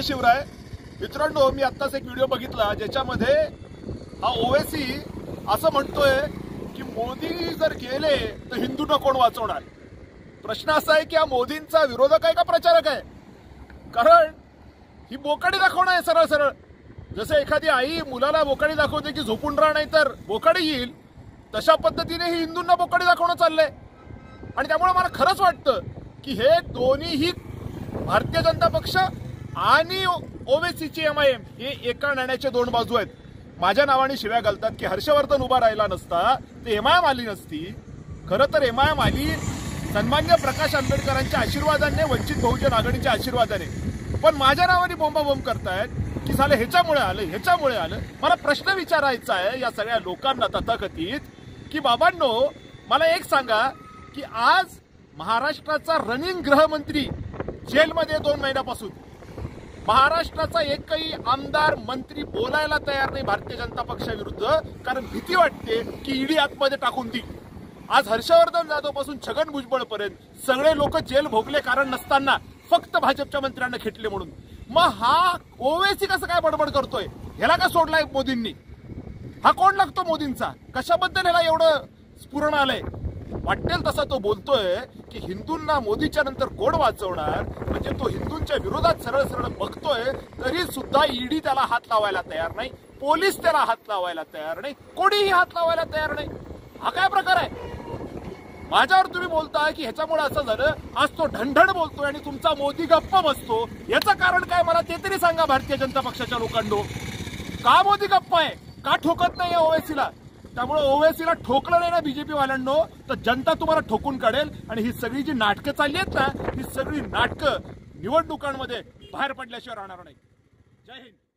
शिवराय. मित्रांनो, मी आत्ताच एक व्हिडिओ बघितला ज्याच्यामध्ये हा ओवेसी असं म्हणतोय की मोदी जर गेले तर हिंदूंना कोण वाचवणार. प्रश्न असा आहे की हा मोदींचा विरोधक आहे का प्रचारक आहे. कारण ही बोकाडी दाखवणं आहे सरळ सरळ. जसं एखादी आई मुलाला बोकाडी दाखवते की झोपून राहा नाही तर बोकाडी येईल, तशा पद्धतीने ही हिंदूंना बोकाडी दाखवणं चाललंय. आणि त्यामुळे मला खरंच वाटतं की हे दोन्हीही भारतीय जनता पक्ष आणि ओवेसीची MIM हे एका नाण्याचे दोन बाजू आहेत. माझ्या नावाने शिव्या घालतात की हर्षवर्धन उभा राहिला नसता ते MIM आली नसती. खरं तर MIM आली सन्मान्य प्रकाश आंबेडकरांच्या आशीर्वादाने, वंचित बहुजन आघाडीच्या आशीर्वादाने. पण माझ्या नावाने बोंबाबोंब करतायत की झालं ह्याच्यामुळे आलं. मला प्रश्न विचारायचा आहे या सगळ्या लोकांना तथाकथित की बाबांनो, मला एक सांगा की आज महाराष्ट्राचा रनिंग गृहमंत्री जेलमध्ये 2 महिन्यापासून. महाराष्ट्राचा एकही आमदार मंत्री बोलायला तयार नाही भारतीय जनता पक्षाविरुद्ध, कारण भीती वाटते की ईडी आतमध्ये टाकून देईल. आज हर्षवर्धन जाधव पासून छगन भुजबळ पर्यंत सगळे लोक जेल भोगले कारण नसताना फक्त भाजपच्या मंत्र्यांना खेटले म्हणून. मग हा ओवेसी कसं काय बडबड करतोय? ह्याला का सोडलाय मोदींनी? हा कोण लागतो मोदींचा? कशाबद्दल ह्याला एवढं स्फुरण आलंय? वाटेल तसा तो बोलतोय की हिंदूंना मोदीच्या नंतर कोण वाचवणार. म्हणजे तो हिंदूंच्या विरोधात सरळ सरळ बघतोय तरी सुद्धा ईडी त्याला हात लावायला तयार नाही, पोलीस त्याला हात लावायला तयार नाही, कोणीही हात लावायला तयार नाही. हा काय प्रकार आहे? माझ्यावर तुम्ही बोलताय की ह्याच्यामुळे असं झालं, आज तो ढणढण बोलतोय आणि तुमचा मोदी गप्प बसतो. याचं कारण काय मला ते तरी सांगा भारतीय जनता पक्षाच्या लोकांनो. का मोदी गप्प आहे? का ठोकत नाही ओवेसीला? त्यामुळे ओवेसीला ठोकलं नाही ना बीजेपी वाल्यांनो, तर जनता तुम्हाला ठोकून काढेल. आणि ही सगळी जी नाटकं चालली आहेत ना, ही सगळी नाटकं निवडणुकांमध्ये बाहेर पडल्याशिवाय राहणार नाही. जय हिंद.